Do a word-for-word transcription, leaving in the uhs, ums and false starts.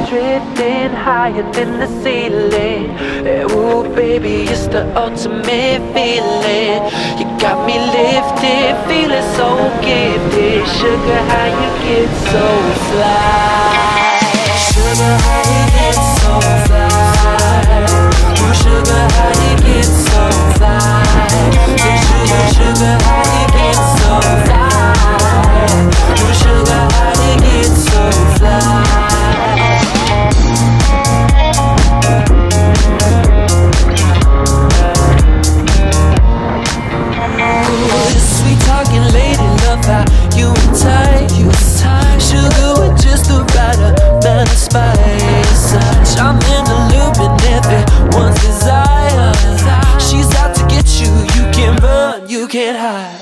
drifting higher than the ceiling. Ooh, baby, it's the ultimate feeling. You got me lifted, feeling so gifted. Sugar, how you get so fly?